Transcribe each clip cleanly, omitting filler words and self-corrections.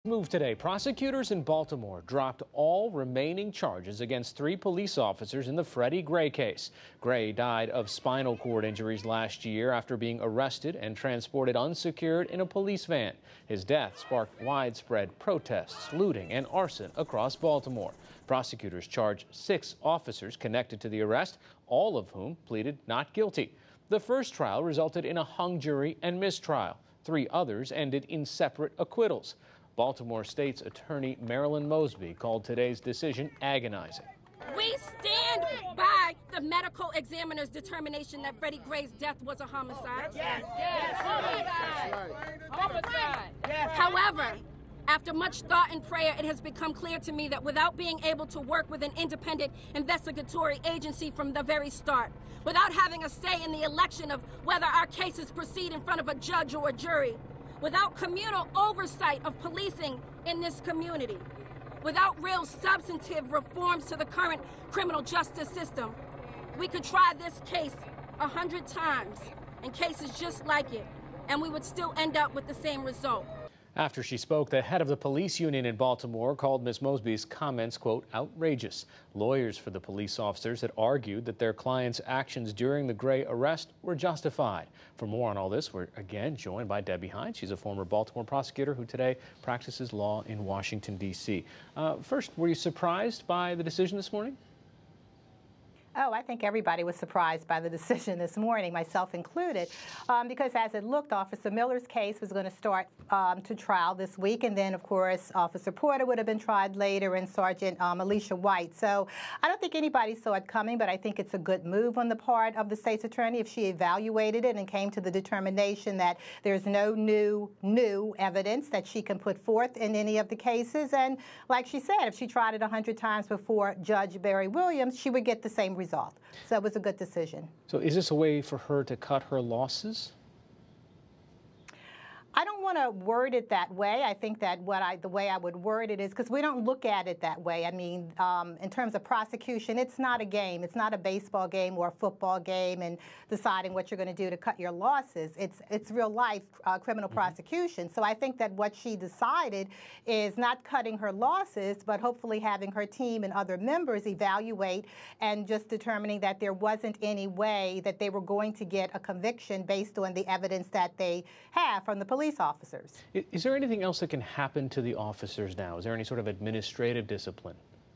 Move today. Prosecutors in Baltimore dropped all remaining charges against 3 police officers in the Freddie Gray case. Gray died of spinal cord injuries last year after being arrested and transported unsecured in a police van. His death sparked widespread protests, looting, and arson across Baltimore. Prosecutors charged 6 officers connected to the arrest, all of whom pleaded not guilty. The first trial resulted in a hung jury and mistrial. 3 others ended in separate acquittals. Baltimore State's Attorney Marilyn Mosby called today's decision agonizing. We stand by the medical examiner's determination that Freddie Gray's death was a homicide. Yes, homicide. Homicide. Yes. However, after much thought and prayer, it has become clear to me that without being able to work with an independent investigatory agency from the very start, without having a say in the election of whether our cases proceed in front of a judge or a jury, without communal oversight of policing in this community, without real substantive reforms to the current criminal justice system, we could try this case 100 times and cases just like it, and we would still end up with the same result. After she spoke, the head of the police union in Baltimore called Ms. Mosby's comments, quote, outrageous. Lawyers for the police officers had argued that their clients' actions during the Gray arrest were justified. For more on all this, we're again joined by Debbie Hines. She's a former Baltimore prosecutor who today practices law in Washington, D.C. First, were you surprised by the decision this morning? Oh, I think everybody was surprised by the decision this morning, myself included, because as it looked, Officer Miller's case was going to start to trial this week, and then, of course, Officer Porter would have been tried later, and Sergeant Alicia White. So I don't think anybody saw it coming, but I think it's a good move on the part of the state's attorney if she evaluated it and came to the determination that there's no new evidence that she can put forth in any of the cases. And like she said, if she tried it 100 times before Judge Barry Williams, she would get the same result. So it was a good decision. So is this a way for her to cut her losses? I don't want to word it that way. I think that the way I would word it is because we don't look at it that way. I mean, in terms of prosecution, it's not a game. It's not a baseball game or a football game and deciding what you're going to do to cut your losses. It's real life criminal prosecution. So I think that what she decided is not cutting her losses, but hopefully having her team and other members evaluate and just determining that there wasn't any way that they were going to get a conviction based on the evidence that they have from the police officers. Is there anything else that can happen to the officers now? Is there any sort of administrative discipline?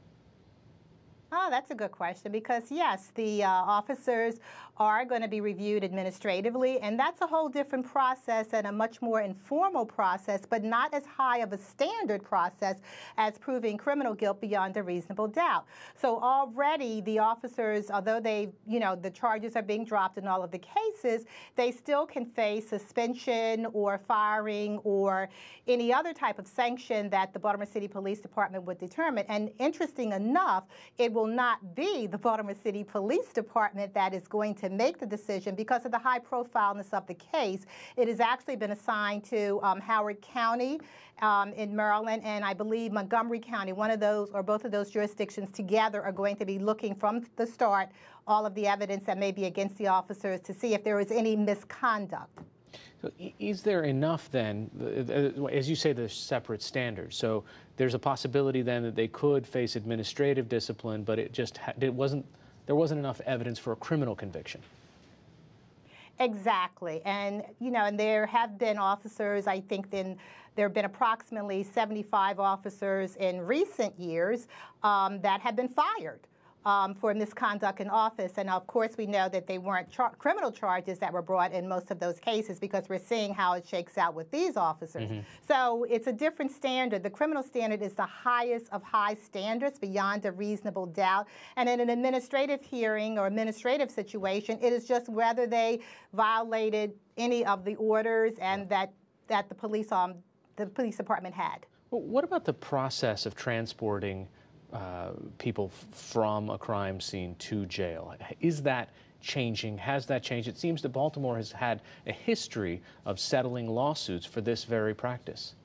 Oh, that's a good question because, yes, the officers are going to be reviewed administratively, and that's a whole different process and a much more informal process, but not as high of a standard process as proving criminal guilt beyond a reasonable doubt. So already the officers, although the charges are being dropped in all of the cases, they still can face suspension or firing or any other type of sanction that the Baltimore City Police Department would determine. And interesting enough, it will not be the Baltimore City Police Department that is going to make the decision because of the high profileness of the case. It has actually been assigned to Howard County in Maryland, and I believe Montgomery County. One of those or both of those jurisdictions together are going to be looking from the start all of the evidence that may be against the officers to see if there is any misconduct. So is there enough then, as you say, there's separate standards, so there's a possibility then that they could face administrative discipline, but there wasn't enough evidence for a criminal conviction? Exactly. And, and there have been officers, I think there have been approximately 75 officers in recent years that have been fired for misconduct in office. And of course, we know that they weren't criminal charges that were brought in most of those cases because we're seeing how it shakes out with these officers. So it's a different standard. The criminal standard is the highest of high standards beyond a reasonable doubt. And in an administrative hearing or administrative situation, it is just whether they violated any of the orders and that the police department had. Well, what about the process of transporting people from a crime scene to jail? Is that changing? Has that changed? It seems that Baltimore has had a history of settling lawsuits for this very practice.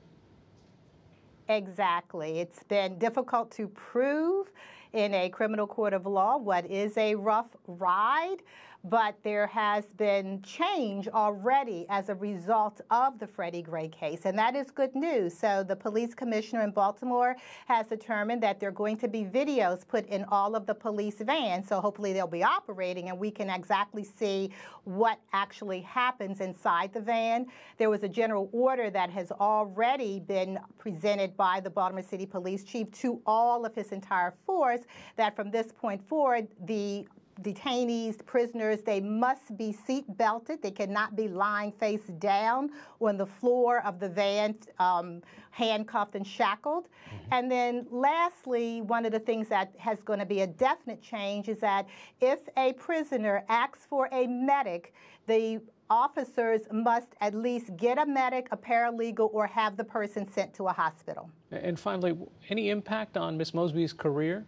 Exactly. It's been difficult to prove in a criminal court of law what is a rough ride, but there has been change already as a result of the Freddie Gray case, and that is good news. So the police commissioner in Baltimore has determined that there are going to be videos put in all of the police vans, so hopefully they'll be operating and we can exactly see what actually happens inside the van. There was a general order that has already been presented by the Baltimore City Police Chief to all of his entire force that from this point forward, the detainees, prisoners, they must be seat belted. They cannot be lying face down on the floor of the van, handcuffed and shackled. And then lastly, one of the things that has going to be a definite change is that if a prisoner asks for a medic, the officers must at least get a medic, a paralegal, or have the person sent to a hospital. And finally, any impact on Ms. Mosby's career?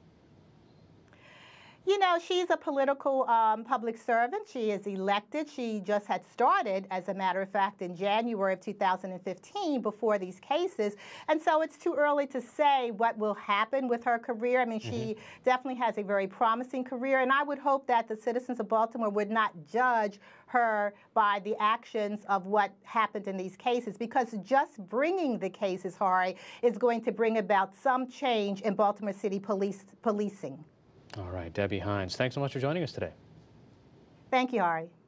You know, she's a political public servant. She is elected. She just had started, as a matter of fact, in January of 2015 before these cases. And so it's too early to say what will happen with her career. I mean, she definitely has a very promising career. And I would hope that the citizens of Baltimore would not judge her by the actions of what happened in these cases, because just bringing the cases, Hari, is going to bring about some change in Baltimore City policing. All right, Debbie Hines, thanks so much for joining us today. Thank you, Hari.